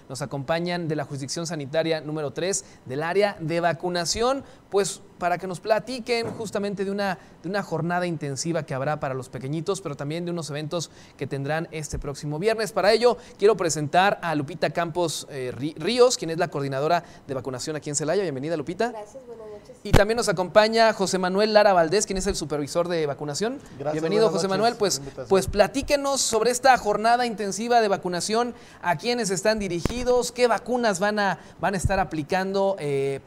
nos acompañan de la jurisdicción sanitaria número 3 del área de vacunación, pues para que nos platiquen justamente de una jornada intensiva que habrá para los pequeñitos, pero también de unos eventos que tendrán este próximo viernes. Para ello, quiero presentar a Lupita Campos Ríos, quien es la coordinadora de vacunación aquí en Celaya. Bienvenida, Lupita. Gracias, buenas noches. Y también nos acompaña José Manuel Lara Valdés, quien es el supervisor de vacunación. Gracias, bienvenido, José Manuel. Pues platíquenos sobre esta jornada intensiva de vacunación, a quiénes están dirigidos, qué vacunas van a estar aplicando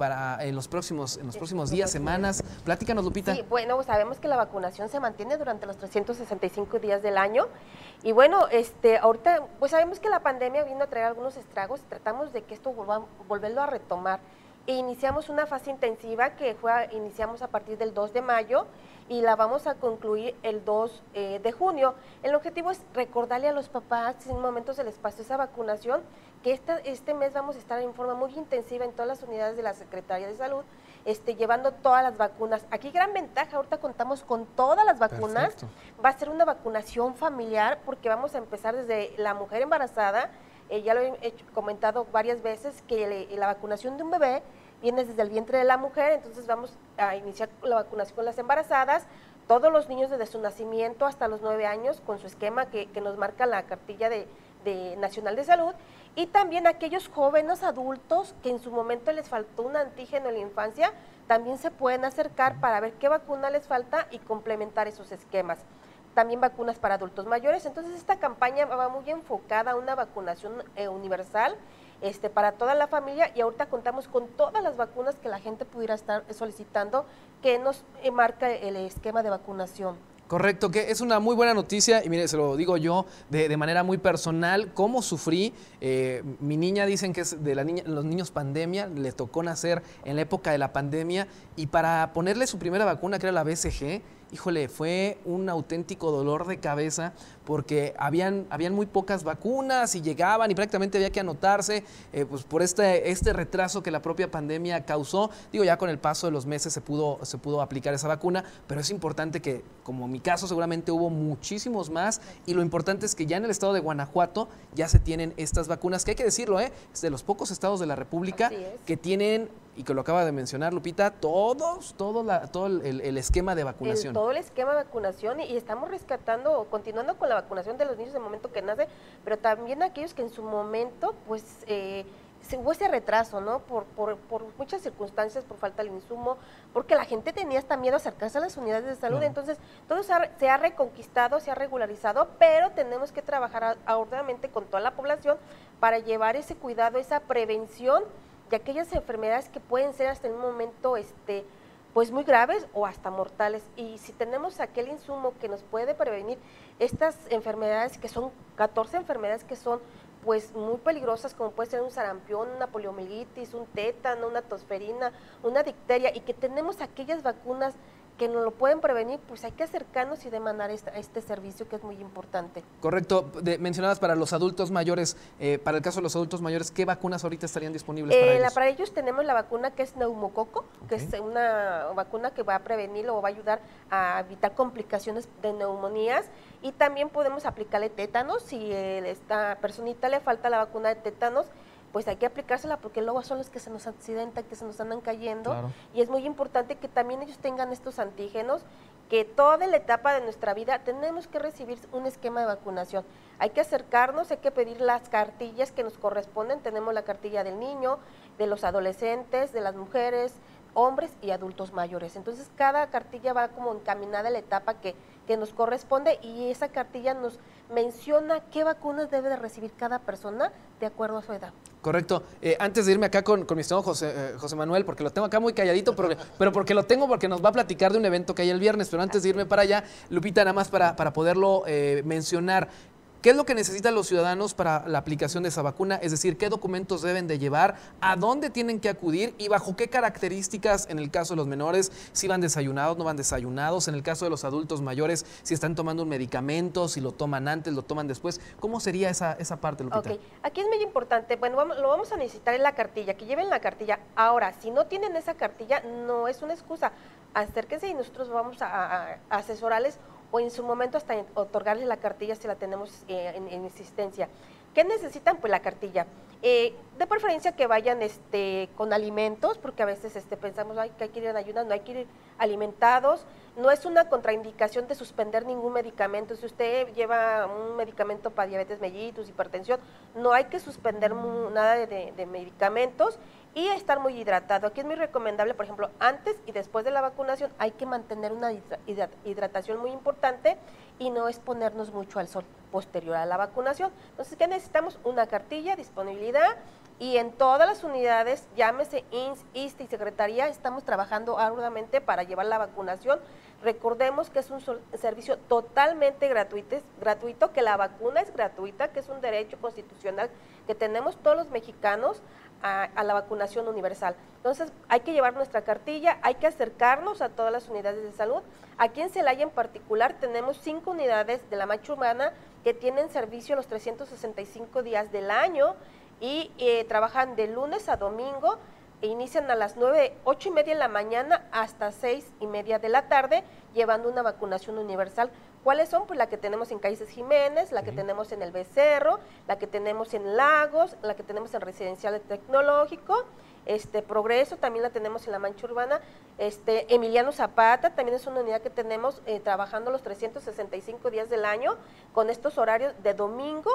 en los próximos días, semanas. Platícanos, Lupita. Sí, bueno, sabemos que la vacunación se mantiene durante los 365 días del año. Y bueno, ahorita pues sabemos que la pandemia vino a traer algunos estragos. Tratamos de que esto volverlo a retomar. E iniciamos una fase intensiva que iniciamos a partir del 2 de mayo y la vamos a concluir el 2 de junio. El objetivo es recordarle a los papás en momentos del espacio esa vacunación, que este mes vamos a estar en forma muy intensiva en todas las unidades de la Secretaría de Salud, llevando todas las vacunas. Aquí gran ventaja, ahorita contamos con todas las vacunas. Perfecto. Va a ser una vacunación familiar porque vamos a empezar desde la mujer embarazada. Ya lo he comentado varias veces que la vacunación de un bebé viene desde el vientre de la mujer, entonces vamos a iniciar la vacunación con las embarazadas, todos los niños desde su nacimiento hasta los 9 años con su esquema que nos marca la cartilla de Nacional de Salud, y también aquellos jóvenes adultos que en su momento les faltó un antígeno en la infancia, también se pueden acercar para ver qué vacuna les falta y complementar esos esquemas. También vacunas para adultos mayores. Entonces esta campaña va muy enfocada a una vacunación universal para toda la familia, y ahorita contamos con todas las vacunas que la gente pudiera estar solicitando, que nos marca el esquema de vacunación. Correcto, que es una muy buena noticia y mire, se lo digo yo de manera muy personal, cómo sufrí. Mi niña, dicen que es de los niños pandemia, le tocó nacer en la época de la pandemia, y para ponerle su primera vacuna, que era la BCG, híjole, fue un auténtico dolor de cabeza porque habían muy pocas vacunas y llegaban y prácticamente había que anotarse pues por este retraso que la propia pandemia causó. Digo, ya con el paso de los meses se pudo aplicar esa vacuna, pero es importante que, como en mi caso, seguramente hubo muchísimos más, y lo importante es que ya en el estado de Guanajuato ya se tienen estas vacunas, que hay que decirlo, es de los pocos estados de la República que tienen, y que lo acaba de mencionar Lupita, todo el esquema de vacunación. Todo el esquema de vacunación, y estamos rescatando, continuando con la vacunación de los niños en el momento que nace, pero también aquellos que en su momento, pues, hubo ese retraso, ¿no? Por muchas circunstancias, por falta de insumo, porque la gente tenía hasta miedo a acercarse a las unidades de salud. Entonces, todo se ha reconquistado, se ha regularizado, pero tenemos que trabajar arduamente con toda la población para llevar ese cuidado, esa prevención de aquellas enfermedades que pueden ser hasta en un momento pues muy graves o hasta mortales. Y si tenemos aquel insumo que nos puede prevenir estas enfermedades, que son 14 enfermedades que son pues muy peligrosas, como puede ser un sarampión, una poliomielitis, un tétano, una tosferina, una difteria, y que tenemos aquellas vacunas que nos lo pueden prevenir, pues hay que acercarnos y demandar este servicio, que es muy importante. Correcto. Mencionadas para los adultos mayores, para el caso de los adultos mayores, ¿qué vacunas ahorita estarían disponibles para ellos? Para ellos tenemos la vacuna que es neumococo, que es una vacuna que va a prevenir o va a ayudar a evitar complicaciones de neumonías, y también podemos aplicarle tétanos. Si a esta personita le falta la vacuna de tétanos, pues hay que aplicársela, porque luego son los que se nos accidentan, que se nos andan cayendo. Claro. Y es muy importante que también ellos tengan estos antígenos, que toda la etapa de nuestra vida tenemos que recibir un esquema de vacunación. Hay que acercarnos, hay que pedir las cartillas que nos corresponden. Tenemos la cartilla del niño, de los adolescentes, de las mujeres, hombres y adultos mayores. Entonces cada cartilla va como encaminada a la etapa que nos corresponde, y esa cartilla nos menciona qué vacunas debe de recibir cada persona de acuerdo a su edad. Correcto. Antes de irme acá con mi estimado José Manuel, porque lo tengo acá muy calladito, pero porque nos va a platicar de un evento que hay el viernes, pero antes de irme para allá, Lupita, nada más para poderlo mencionar, ¿qué es lo que necesitan los ciudadanos para la aplicación de esa vacuna? Es decir, ¿qué documentos deben de llevar? ¿A dónde tienen que acudir? ¿Y bajo qué características, en el caso de los menores, si van desayunados, no van desayunados? En el caso de los adultos mayores, si están tomando un medicamento, si lo toman antes, lo toman después. ¿Cómo sería esa parte, Lupita? Ok, aquí es muy importante. Bueno, lo vamos a necesitar en la cartilla, que lleven la cartilla. Ahora, si no tienen esa cartilla, no es una excusa. Acérquense y nosotros vamos a asesorarles, o en su momento hasta otorgarles la cartilla si la tenemos en existencia. ¿Qué necesitan? Pues la cartilla. De preferencia que vayan con alimentos, porque a veces pensamos ay, que hay que ir en ayunas, no hay que ir alimentados. No es una contraindicación de suspender ningún medicamento. Si usted lleva un medicamento para diabetes mellitus, hipertensión, no hay que suspender nada de medicamentos y estar muy hidratado. Aquí es muy recomendable, por ejemplo, antes y después de la vacunación hay que mantener una hidratación muy importante y no exponernos mucho al sol posterior a la vacunación. Entonces, ¿qué necesitamos? Una cartilla, disponibilidad, y en todas las unidades, llámese INSS, ISSSTE y Secretaría, estamos trabajando arduamente para llevar la vacunación. Recordemos que es un servicio totalmente gratuito, que la vacuna es gratuita, que es un derecho constitucional que tenemos todos los mexicanos a la vacunación universal. Entonces, hay que llevar nuestra cartilla, hay que acercarnos a todas las unidades de salud. Aquí en Celaya en particular tenemos 5 unidades de la Mancha Urbana que tienen servicio los 365 días del año y trabajan de lunes a domingo e inician a las 8:30 de la mañana hasta 6:30 de la tarde, llevando una vacunación universal. ¿Cuáles son? Pues la que tenemos en Calles Jiménez, la que tenemos en El Becerro, la que tenemos en Lagos, la que tenemos en Residencial Tecnológico, Progreso, también la tenemos en la Mancha Urbana, Emiliano Zapata, también es una unidad que tenemos trabajando los 365 días del año, con estos horarios de domingo,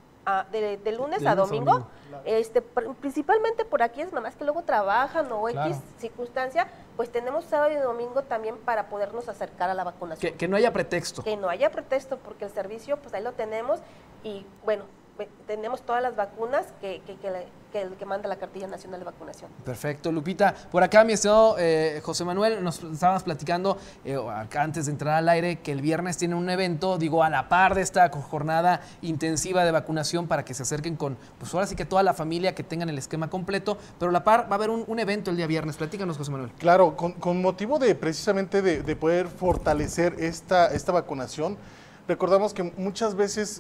de lunes a domingo, principalmente por aquí es mamás que luego trabajan o claro. X circunstancia, pues tenemos sábado y domingo también para podernos acercar a la vacunación. Que no haya pretexto. Que no haya pretexto, porque el servicio, pues ahí lo tenemos y bueno, tenemos todas las vacunas que manda la Cartilla Nacional de Vacunación. Perfecto, Lupita. Por acá, mi estimado José Manuel, nos estábamos platicando acá antes de entrar al aire que el viernes tiene un evento, digo, a la par de esta jornada intensiva de vacunación para que se acerquen con, pues ahora sí que toda la familia, que tengan el esquema completo, pero a la par va a haber un evento el día viernes. Platícanos, José Manuel. Claro, con motivo de precisamente de poder fortalecer esta vacunación. Recordamos que muchas veces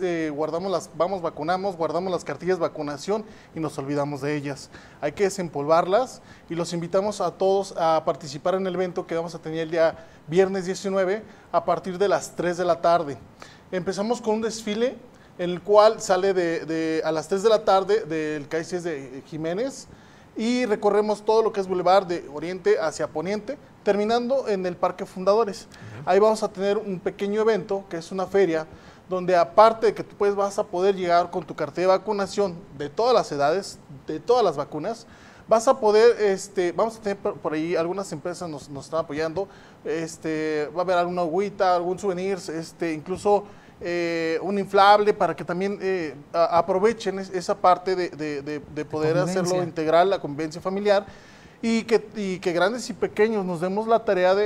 vacunamos, guardamos las cartillas de vacunación y nos olvidamos de ellas. Hay que desempolvarlas y los invitamos a todos a participar en el evento que vamos a tener el día viernes 19 a partir de las 3 de la tarde. Empezamos con un desfile en el cual sale a las 3 de la tarde del Calles de Jiménez y recorremos todo lo que es Boulevard de Oriente hacia Poniente, terminando en el Parque Fundadores. Ahí vamos a tener un pequeño evento, que es una feria, donde aparte de que tú vas a poder llegar con tu cartilla de vacunación de todas las edades, de todas las vacunas, vas a poder, vamos a tener por ahí algunas empresas nos están apoyando, va a haber alguna agüita, algún souvenir, incluso un inflable para que también aprovechen esa parte de poder hacerlo integral, la convivencia familiar, y que grandes y pequeños nos demos la tarea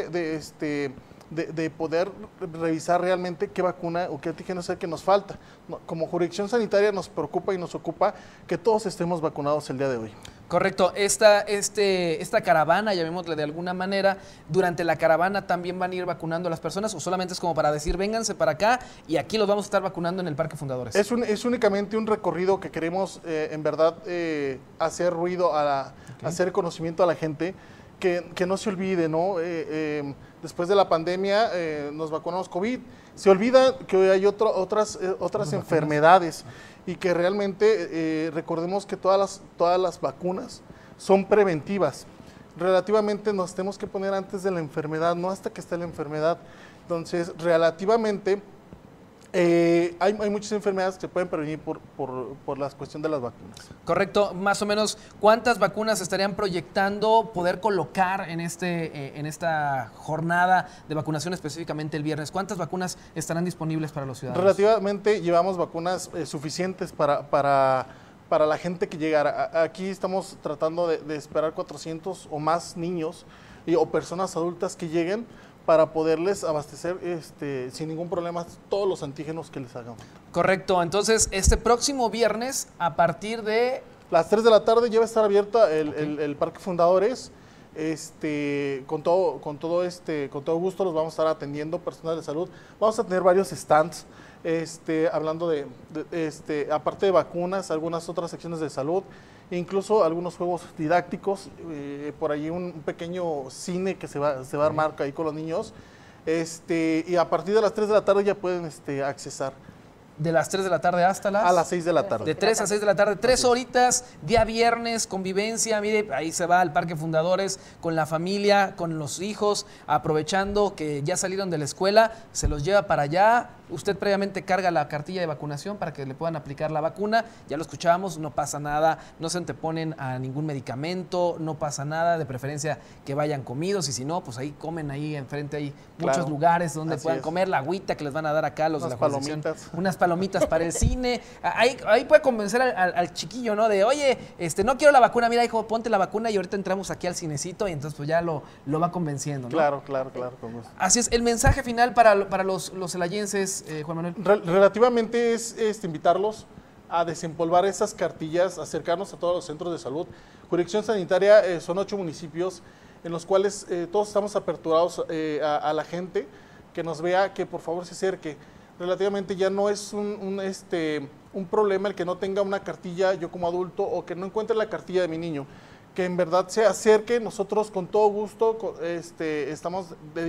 de poder revisar realmente qué vacuna o qué antígeno es el que nos falta. Como jurisdicción sanitaria nos preocupa y nos ocupa que todos estemos vacunados el día de hoy. Correcto. Esta caravana, llamémosle de alguna manera, durante la caravana también van a ir vacunando a las personas, o solamente es como para decir, vénganse para acá y aquí los vamos a estar vacunando en el Parque Fundadores. Es únicamente un recorrido que queremos, en verdad, hacer ruido, hacer conocimiento a la gente, que no se olvide, ¿no? Después de la pandemia nos vacunamos COVID, se olvida que hoy hay otras enfermedades y que realmente recordemos que todas las vacunas son preventivas. Relativamente nos tenemos que poner antes de la enfermedad, no hasta que esté la enfermedad. Entonces, relativamente hay muchas enfermedades que se pueden prevenir por la cuestión de las vacunas. Correcto. Más o menos, ¿cuántas vacunas estarían proyectando poder colocar en esta jornada de vacunación específicamente el viernes? ¿Cuántas vacunas estarán disponibles para los ciudadanos? Relativamente llevamos vacunas suficientes para la gente que llegara. Aquí estamos tratando de esperar 400 o más niños o personas adultas que lleguen para poderles abastecer sin ningún problema todos los antígenos que les hagan. Correcto. Entonces, este próximo viernes, a partir de las 3 de la tarde ya va a estar abierta el Parque Fundadores. Con todo gusto los vamos a estar atendiendo, personal de salud. Vamos a tener varios stands, hablando aparte de vacunas, algunas otras secciones de salud, incluso algunos juegos didácticos, por allí un pequeño cine que se va a armar ahí con los niños, y a partir de las 3 de la tarde ya pueden accesar. De las 3 de la tarde hasta A las 6 de la tarde. De 3 a 6 de la tarde, 3 horitas, día viernes, convivencia, mire, ahí se va al Parque Fundadores con la familia, con los hijos, aprovechando que ya salieron de la escuela, se los lleva para allá. Usted previamente carga la cartilla de vacunación para que le puedan aplicar la vacuna. Ya lo escuchábamos, no pasa nada, no se anteponen a ningún medicamento, no pasa nada, de preferencia que vayan comidos y si no, pues ahí comen, ahí enfrente hay muchos lugares donde puedan comer, la agüita que les van a dar acá los de la jurisdicción. Unas palomitas para el cine. Ahí puede convencer al chiquillo, ¿no? De, oye, no quiero la vacuna, mira, hijo, ponte la vacuna y ahorita entramos aquí al cinecito y entonces pues ya lo va convenciendo, ¿no? Claro. Así es, el mensaje final para los celayenses, Juan Manuel. Relativamente es invitarlos a desempolvar esas cartillas, acercarnos a todos los centros de salud. Jurisdicción sanitaria son 8 municipios en los cuales todos estamos aperturados a la gente que nos vea, que por favor se acerque. Relativamente ya no es un problema el que no tenga una cartilla yo como adulto o que no encuentre la cartilla de mi niño. Que en verdad se acerque, nosotros con todo gusto estamos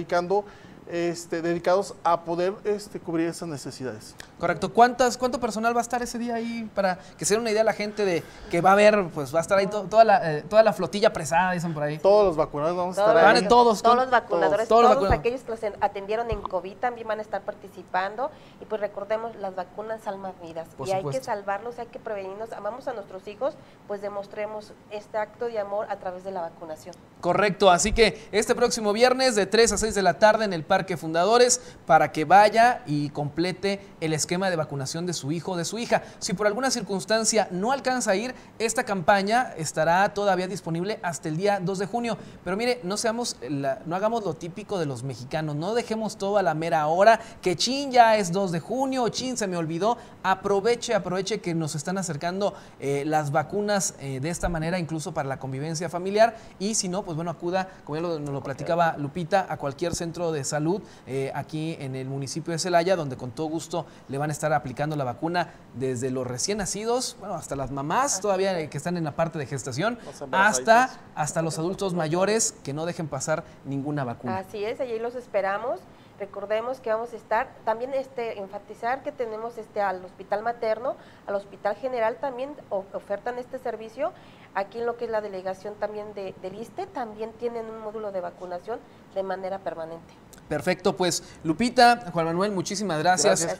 dedicados a poder cubrir esas necesidades. Correcto. ¿Cuánto personal va a estar ese día ahí para que se dé una idea a la gente de que va a haber, pues va a estar ahí toda la flotilla presada, dicen por ahí? Todos los vacunados vamos a estar ahí. Todos los vacunadores, todos aquellos que los atendieron en COVID también van a estar participando y pues recordemos, las vacunas salvan vidas y hay que salvarlos, hay que prevenirnos, amamos a nuestros hijos, pues demostremos este acto de amor a través de la vacunación. Correcto, así que este próximo viernes de 3 a 6 de la tarde en el Parque Fundadores para que vaya y complete el esquema de vacunación de su hijo o de su hija. Si por alguna circunstancia no alcanza a ir, esta campaña estará todavía disponible hasta el día 2 de junio. Pero mire, no hagamos lo típico de los mexicanos, no dejemos todo a la mera hora, que chin, ya es 2 de junio, chin, se me olvidó. Aproveche que nos están acercando las vacunas de esta manera, incluso para la convivencia familiar, y si no, pues bueno, acuda, como ya nos lo platicaba Lupita, a cualquier centro de salud aquí en el municipio de Celaya, donde con todo gusto le van a estar aplicando la vacuna desde los recién nacidos, bueno, hasta las mamás todavía que están en la parte de gestación, hasta los adultos mayores que no dejen pasar ninguna vacuna. Así es, allí los esperamos. Recordemos que vamos a estar, también enfatizar que tenemos al hospital materno, al hospital general también ofertan este servicio. Aquí en lo que es la delegación también del ISSSTE, también tienen un módulo de vacunación de manera permanente. Perfecto, pues Lupita, Juan Manuel, muchísimas gracias